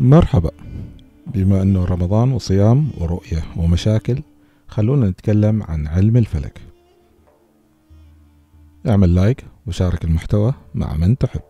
مرحبا. بما أنه رمضان وصيام ورؤية ومشاكل، خلونا نتكلم عن علم الفلك. اعمل لايك وشارك المحتوى مع من تحب.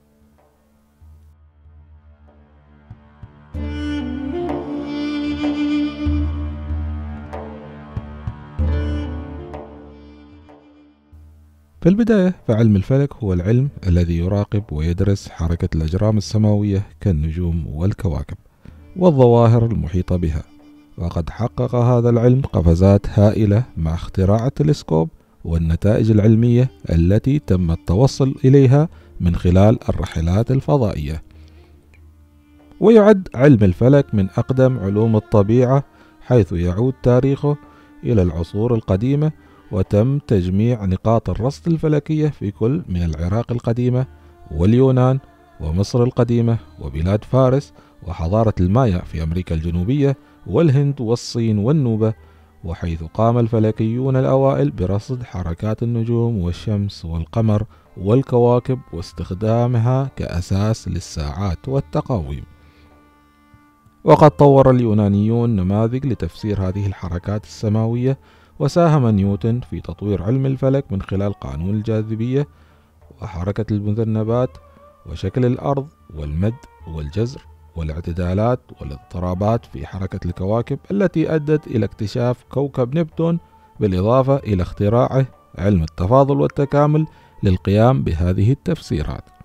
في البداية، فعلم الفلك هو العلم الذي يراقب ويدرس حركة الأجرام السماوية كالنجوم والكواكب والظواهر المحيطة بها. وقد حقق هذا العلم قفزات هائلة مع اختراع التلسكوب والنتائج العلمية التي تم التوصل إليها من خلال الرحلات الفضائية. ويعد علم الفلك من أقدم علوم الطبيعة، حيث يعود تاريخه إلى العصور القديمة، وتم تجميع نقاط الرصد الفلكية في كل من العراق القديمة واليونان ومصر القديمة وبلاد فارس وحضارة المايا في أمريكا الجنوبية والهند والصين والنوبة، وحيث قام الفلكيون الأوائل برصد حركات النجوم والشمس والقمر والكواكب واستخدامها كأساس للساعات والتقاويم. وقد طور اليونانيون نماذج لتفسير هذه الحركات السماوية، وساهم نيوتن في تطوير علم الفلك من خلال قانون الجاذبية وحركة المذنبات وشكل الأرض والمد والجزر والاعتدالات والاضطرابات في حركة الكواكب التي أدت إلى اكتشاف كوكب نبتون، بالإضافة إلى اختراعه علم التفاضل والتكامل للقيام بهذه التفسيرات.